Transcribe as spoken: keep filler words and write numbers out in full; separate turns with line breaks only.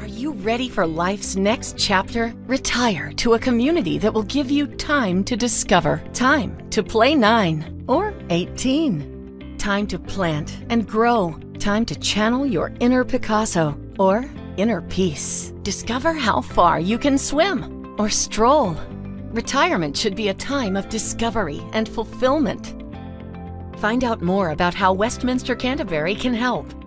Are you ready for life's next chapter? Retire to a community that will give you time to discover, time to play nine or eighteen, time to plant and grow, time to channel your inner Picasso or inner peace. Discover how far you can swim or stroll. Retirement should be a time of discovery and fulfillment. Find out more about how Westminster Canterbury can help